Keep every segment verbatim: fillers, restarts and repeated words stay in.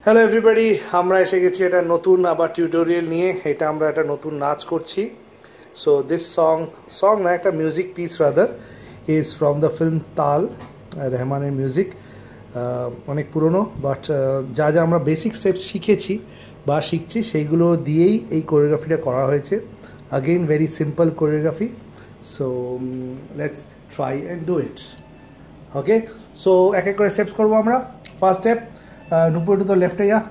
Hello everybody, আমরা এসে গেছি একটা নতুন আবার টিউটোরিয়াল নিয়ে। এটা আমরা একটা নতুন নাচ করছি। সো দিস সং সং না, একটা music piece rather is from the film Taal, রহমানের মিউজিক। অনেক পুরনো, বাট যা যা আমরা বেসিক স্টেপস শিখেছি বা শিখছি সেইগুলো দিয়েই এই কোরিওগ্রাফিটা করা হয়েছে। Again very simple choreography. So let's try and do it. Okay, so এক এক করে স্টেপস করবো আমরা। ফার্স্ট স্টেপ, নুপুর টু তো লেফটে যা,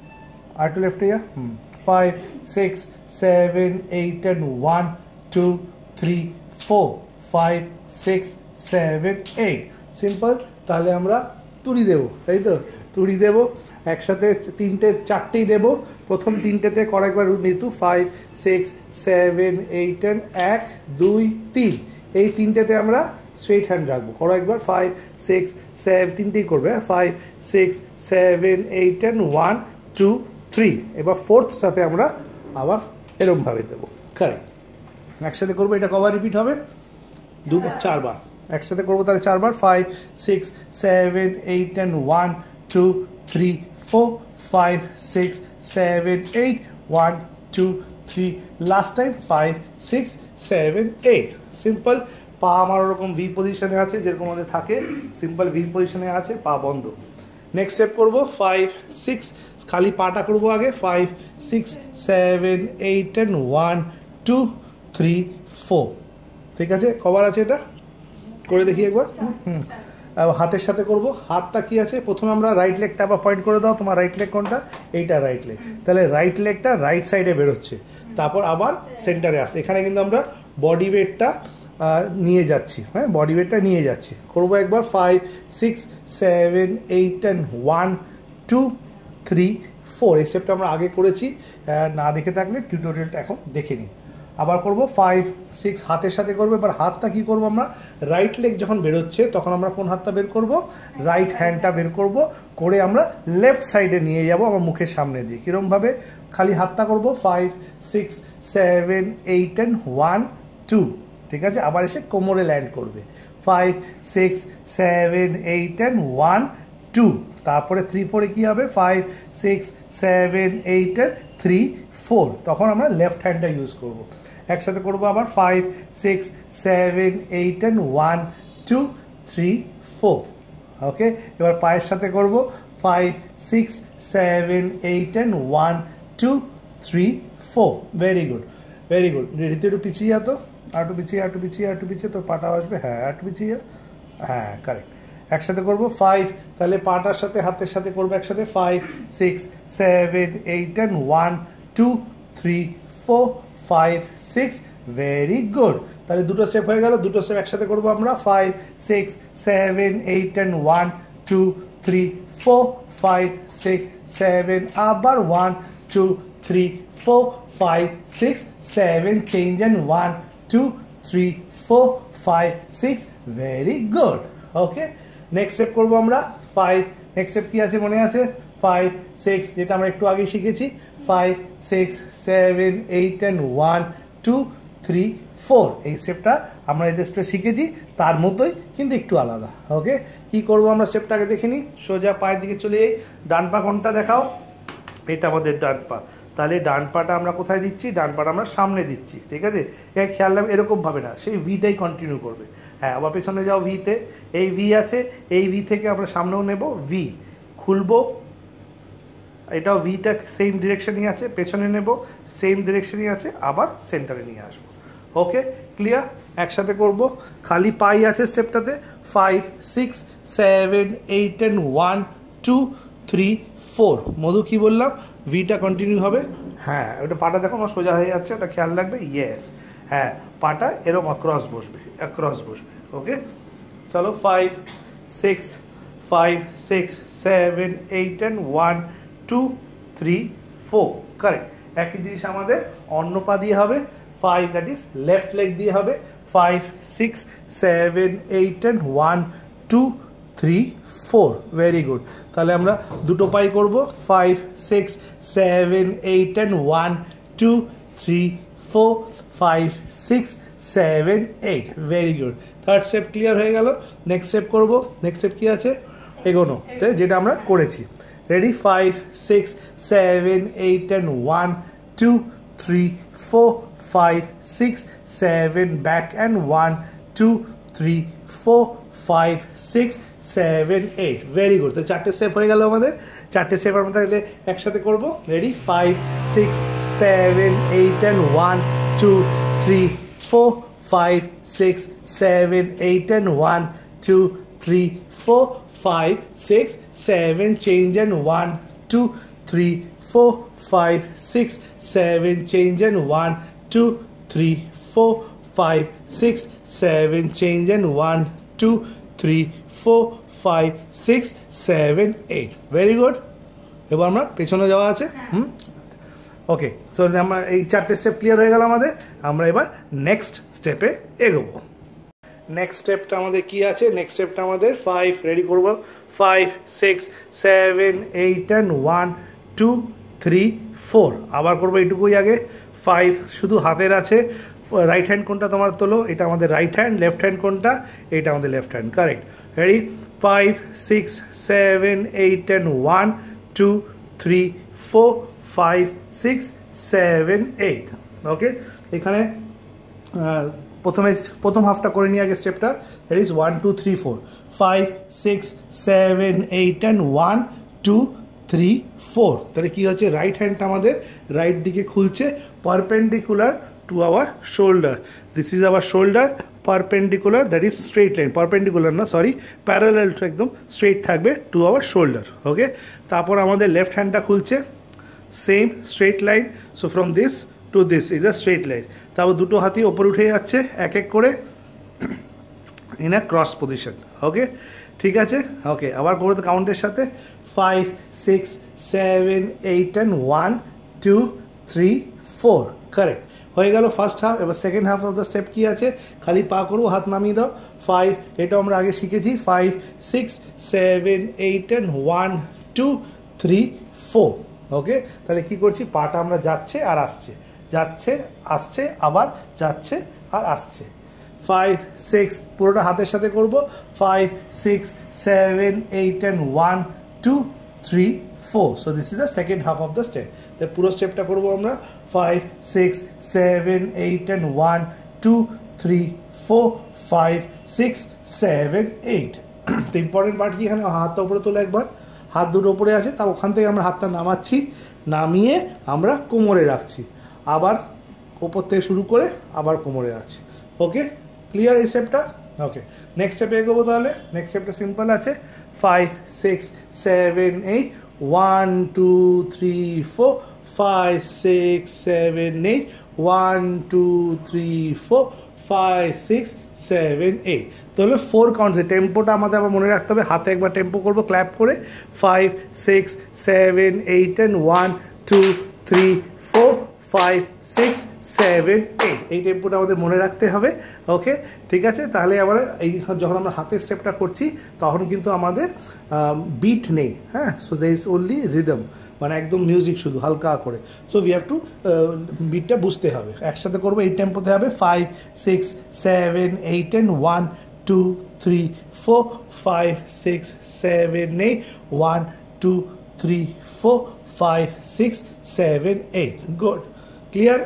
আর টু লেফটে যা। Hmm, five six seven eight and one two three four five six seven eight. Simple. তাহলে আমরা তুড়ি দেবো, তাই তো? তুড়ি দেবো একসাথে, তিনটে চারটেই দেবো। প্রথম তিনটেতে করা একবার নিতু, five six seven eight and এক দুই তিন। এই তিনটেতে আমরা স্ট্রেট হ্যান্ড রাখবো। করো একবার, ফাইভ সিক্স সেভেন, তিনটেই করবে, five six seven eight and one two three. এবার ফোর্থ সাথে আমরা আবার এরমভাবে দেবো। কারেক্ট। একসাথে করবো, এটা কবার রিপিট হবে? দুবার, চারবার একসাথে করবো। তাহলে চারবার, five six seven eight and one two three four five six seven eight one two three. Last time five six seven eight. Simple. পা আমার ওরকম ভি পজিশনে আছে, যেরকম আমাদের থাকে, সিম্পল ভি পজিশনে আছে, পা বন্ধ। নেক্সট স্টেপ করবো, ফাইভ সিক্স, খালি পাটা করবো আগে, five six seven eight and one two three four. ঠিক আছে, কবার আছে এটা? করে দেখি একবার। হুম, হাতের সাথে করব। হাতটা কি আছে? প্রথমে আমরা রাইট লেগটা আবার পয়েন্ট করে দাও। তোমার রাইট লেগ কোনটা? এইটা রাইট লেগ। তাহলে রাইট লেগটা রাইট সাইডে বেরোচ্ছে, তারপর আবার সেন্টারে আসছে। এখানে কিন্তু আমরা বডি ওয়েটটা নিয়ে যাচ্ছি। হ্যাঁ, বডি ওয়েটটা নিয়ে যাচ্ছি। করবো একবার, five six seven eight and one two three four. এই স্টেপটা আমরা আগে করেছি, না দেখে থাকলে টিউটোরিয়ালটা এখন দেখে নিই। আবার করব, ফাইভ সিক্স, হাতের সাথে করবো। এবার হাতটা কি করবো আমরা? রাইট লেগ যখন বেরোচ্ছে তখন আমরা কোন হাতটা বের করব? রাইট হ্যান্ডটা বের করব। করে আমরা লেফট সাইডে নিয়ে যাব আমার মুখের সামনে দিয়ে। কীরমভাবে? খালি হাতটা করব, five six seven eight and one two. ঠিক আছে, আবার এসে কোমরে ল্যান্ড করবে, five six seven eight and one two. তারপরে থ্রি ফোরে কী হবে? Five six seven eight and three four. তখন আমরা লেফট হ্যান্ডটা ইউজ করব। একসাথে করবো আবার, five six seven eight and one two three four. Okay, এবার পায়ের সাথে করব, five six seven eight and one two three four. Very good, very good. Riti একটু পিছিয়ে যা তো, আর একটু পিছিয়ে, আর একটু পিছিয়ে, আর একটু পিছিয়ে, তোর পাটা আসবে। হ্যাঁ, আর একটু পিছিয়ে যা। হ্যাঁ, কারেক্ট। একসাথে করবো, ফাইভ, তাহলে পাটার সাথে হাতের সাথে করবো একসাথে, five six seven eight and one two three four five six. Very good. তাহলে দুটো স্টেপ হয়ে গেল। দুটো স্টেপ একসাথে করবো আমরা, five six seven eight and one two three four five six seven, আবার one two three four five six seven, change and one two three four five six. Very good. Okay, next step করবো আমরা, five. Next step কী আছে মনে আছে? Five six, যেটা আমরা একটু আগে শিখেছি, five six seven eight and one two three four. এই স্টেপটা আমরা এটা স্টেপ শিখেছি, তার মতোই কিন্তু একটু আলাদা। ওকে, কি করবো আমরা? স্টেপটাকে দেখে নিই। সোজা পায়ের দিকে চলে যাই। ডান পা কোনটা দেখাও? এটা আমাদের ডান পা। তাহলে ডান পাটা আমরা কোথায় দিচ্ছি? ডান পাটা আমরা সামনে দিচ্ছি। ঠিক আছে, এর খেয়াল রাখবে, এরকমভাবে না, সেই ভিটাই কন্টিনিউ করবে। হ্যাঁ, আবার পেছনে যাও, ভিতে, এই ভি আছে, এই ভি থেকে আমরা সামনেও নেব, ভি খুলবো, এটাও ভিটা সেম ডিরেকশনই আছে, পেছনে নেব, সেম ডিরেকশনই আছে, আবার সেন্টারে নিয়ে আসবো। Okay, clear? একসাথে করব। খালি পাই আছে স্টেপটাতে, five six seven eight and one two three four. Madhu কি বললাম? ভিটা কন্টিনিউ হবে। হ্যাঁ, ওটা পাটা দেখো আমার সোজা হয়ে যাচ্ছে, ওটা খেয়াল রাখবে। ইয়েস, হ্যাঁ, পাটা এরকম অ্যাক্রস বসবে, অ্যাক্রস বসবে। ওকে, চলো, five six five six seven eight and one two three four. Correct. একই জিনিস আমাদের অন্য পা দিয়ে হবে, five, that is left leg দিয়ে হবে, five six seven eight and one two three four. Very good. তাহলে আমরা দুটো পাই করবো, five six seven eight and one two three four five six seven eight. Very good. Third step clear হয়ে গেল। Next step করবো। Next step কী আছে? এগোনো, যেটা আমরা করেছি। Ready five six seven eight and one two three four five six seven back and one two three four five six seven eight very good. তো চারটে স্টেপ হয়ে গেল আমাদের। চারটে স্টেপ আমরা তাহলে একসাথে করবো। Ready five six seven eight and one two three four five six seven eight and one two three four five six seven change and one two three four five six seven change and one two three four five six seven change and one two three four five six seven eight very good. এবার আমরা পেছনে যাওয়া আছে। হুম ওকে, so আমরা এই চারটে step clear হয়ে গেল আমাদের। আমরা এবার নেক্সট স্টেপে এগোবো। নেক্সট স্টেপটা আমাদের কি আছে? নেক্সট স্টেপটা আমাদের ফাইভ রেডি করবো। Five six seven eight and one two three four আবার করবো এইটুকুই আগে। ফাইভ শুধু হাতের আছে, রাইট হ্যান্ড কোনটা তোমার তোলো, এটা আমাদের রাইট হ্যান্ড, লেফট হ্যান্ড কোনটা, এটা আমাদের left hand, correct. Ready five six seven eight and one two three four five six seven eight okay. এখানে প্রথমে প্রথম হাফটা করে নিয়ে আগে স্টেপটা। That is one two three four five six seven eight and one two three four. তাহলে কী হচ্ছে, রাইট হ্যান্ডটা আমাদের রাইট দিকে খুলছে perpendicular to our shoulder. This is our shoulder, perpendicular, that is straight line, perpendicular না sorry parallel, একদম straight থাকবে টু আওয়ার শোল্ডার ওকে। তারপর আমাদের লেফট হ্যান্ডটা খুলছে, same straight line, so from this to this is a straight line. তারপর দুটো হাতি ওপরে উঠে যাচ্ছে এক এক করে in a cross position okay, ঠিক আছে ওকে। আবার করবো তো কাউন্টের সাথে, five six seven eight and one two three four correct হয়ে গেল ফার্স্ট হাফ। এবার second half of the step কী আছে, খালি পা করবো, হাত নামিয়ে দাও। ফাইভ, এটা আমরা আগে শিখেছি, five six seven eight and one two three four okay. তাহলে কী করছি, পাটা আমরা যাচ্ছে আর আসছে, যাচ্ছে আসছে আবার যাচ্ছে আর আসছে। ফাইভ সিক্স পুরোটা হাতের সাথে করব, five six seven eight and one two three four. So this is the second half of the step. তাই পুরো স্টেপটা করবো আমরা, five six seven eight and one two three four five six seven eight. তো important part কি, এখানে হাতটা উপরে তোলা একবার, হাত দুটো উপরে আছে, তা ওখান থেকে আমরা হাতটা নামাচ্ছি, নামিয়ে আমরা কোমরে রাখছি, আবার ওপর থেকে শুরু করে আবার কোমরে রাখছি ওকে। ক্লিয়ার এই স্টেপটা ওকে। নেক্সট স্টেপে এগোবো তাহলে। নেক্সট স্টেপটা সিম্পল আছে, five six seven eight one two three four five six seven eight one two three four five six seven eight. তাহলে ফোর কাউন্টসে টেম্পোটা আমাদের আবার মনে রাখতে হবে, হাতে একবার টেম্পো করবো ক্ল্যাপ করে, five six seven eight and one two three four five six seven eight, এই টেম্পোটা আমাদের মনে রাখতে হবে ওকে, ঠিক আছে। তাহলে আবার এই যখন আমরা হাতের স্টেপটা করছি তখন কিন্তু আমাদের বিট নেই, হ্যাঁ, so they is only rhythm, মানে একদম মিউজিক শুধু হালকা করে। সো উই হ্যাভ টু বিটটা বুঝতে হবে। একসাথে করবো, এই টেম্পোতে হবে, five six seven eight and one two three four five six seven eight one two three four five six seven eight good clear.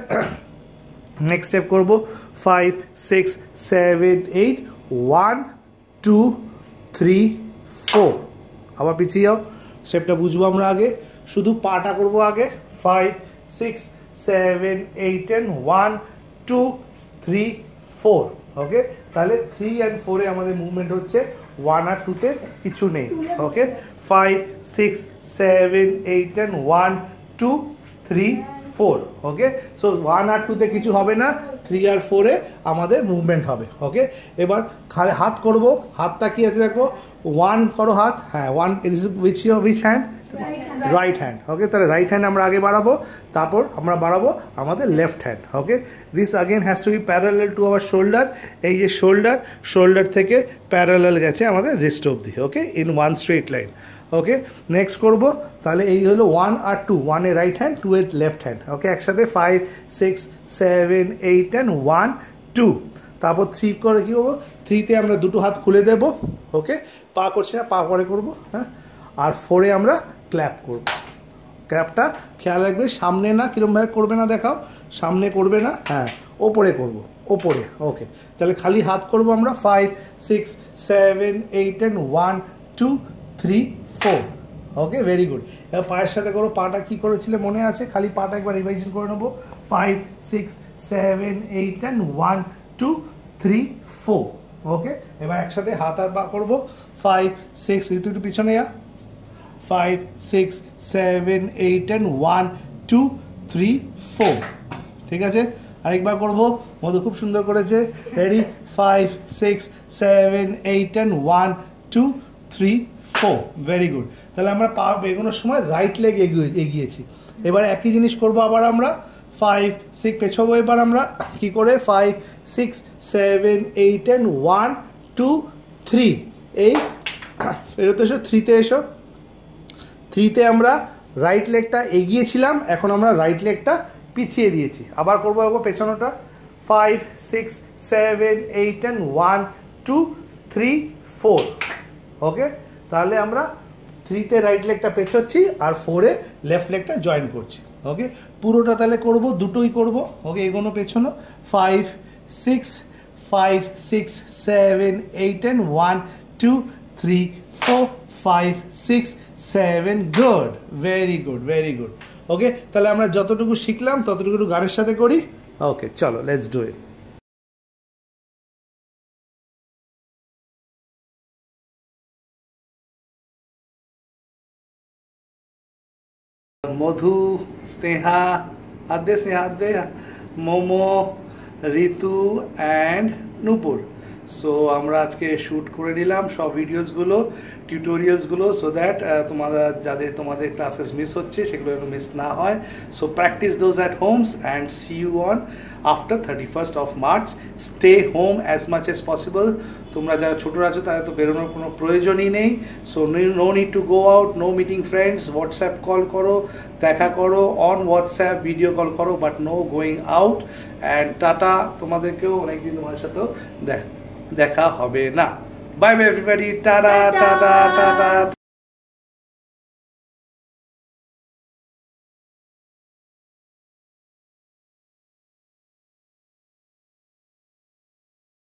Next step করবো, five six seven eight one two three four, আবার পিছিয়ে যাও, স্টেপটা বুঝবো আমরা আগে, শুধু পাটা করবো আগে, five six seven eight and one two three four okay. তাহলে থ্রি অ্যান্ড ফোরে আমাদের মুভমেন্ট হচ্ছে, ওয়ান আর টুতে কিছু নেই okay. Five six seven eight and one two three four okay. So one আর টুতে কিছু হবে না, থ্রি আর ফোরে আমাদের মুভমেন্ট হবে ওকে। এবার খালি হাত করব, হাতটা কি আছে দেখো, ওয়ান করো হাত, হ্যাঁ one, which which hand, right hand okay. তাহলে রাইট হ্যান্ড আমরা আগে বাড়াবো, তারপর আমরা বাড়াবো আমাদের left hand okay. This again has to be parallel to our shoulder, এই যে শোল্ডার, শোল্ডার থেকে প্যারালাল গেছে আমাদের রিস্ট অবধি okay, in one straight line okay. Next করবো, তাহলে এই হলো ওয়ান আর টু, ওয়ানে রাইট হ্যান্ড, টু এর লেফট হ্যান্ড ওকে, একসাথে five six seven eight and one two. তারপর থ্রি করে কী করবো, থ্রিতে আমরা দুটো হাত খুলে দেবো ওকে, পা করছি না, পা পরে করবো হ্যাঁ, আর ফোরে আমরা ক্ল্যাপ করব। ক্ল্যাপটা খেয়াল রাখবে সামনে না, কীরকমভাবে করবে না দেখাও, সামনে করবে না, হ্যাঁ ওপরে করব, ওপরে। ওকে, তাহলে খালি হাত করব আমরা। Five six seven eight and one two three four. Okay, very good. এবার পায়ের সাথে করো। পাটা কী করেছিলে মনে আছে? খালি পাটা একবার রিভাইজন করে নেবো। Five six seven eight and one two three four. Okay, এবার একসাথে হাত আর পা করবো। ফাইভ সিক্স, ঋতু একটু পিছনে যা। Five six seven eight and one two three four. ঠিক আছে, আরেকবার করবো। মধু খুব সুন্দর করেছে। Ready? Five six seven eight and one two three four. Very good. তাহলে আমরা পা এগোনোর সময় রাইট লেগ এগিয়ে এগিয়েছি। এবার একই জিনিস করবো আবার আমরা। ফাইভ সিক্স পেছবো এবার আমরা কী করে? Five six seven eight and one two three. এই ফেরত এসো, থ্রিতে এসো। থ্রিতে আমরা রাইট লেগটা এগিয়েছিলাম, এখন আমরা রাইট লেগটা পিছিয়ে দিয়েছি। আবার করবো এবার পেছনোটা। Five six seven eight and one two three four. Okay, তাহলে আমরা থ্রিতে রাইট লেগটা পেছোচ্ছি আর ফোরে লেফট লেগটা জয়েন করছি। ওকে, পুরোটা তাহলে করব, দুটোই করব। ওকে, এগোনো পেছনো। Five six five six seven eight and one two three four five six seven. Good, very good, very good. Okay, তাহলে আমরা যতটুকু শিখলাম ততটুকু একটু গানের সাথে করি। ওকে, চলো, let's do it. Madhu, Sneha, হাত দে, স্নেহা হাত দে, মোমো, ঋতু অ্যান্ড নূপুর। সো আমরা আজকে শ্যুট করে নিলাম সব ভিডিওসগুলো, টিউটোরিয়ালসগুলো, সো দ্যাট তোমাদের যাদের তোমাদের ক্লাসেস মিস হচ্ছে সেগুলো যেন মিস না হয়। So practice those at homes and see you on after thirty first of March. Stay home as much as possible. তোমরা যারা ছোটো আছো তাদের তো বেরোনোর কোনো প্রয়োজনই নেই। So no need to go out, no meeting friends. WhatsApp call করো, দেখা করো অন হোয়াটসঅ্যাপ, ভিডিও কল করো, but no going out. And tata, তোমাদেরকেও অনেকদিন তোমাদের সাথেও দেখ দেখা হবে না। Bye bye everybody, tata tata tata.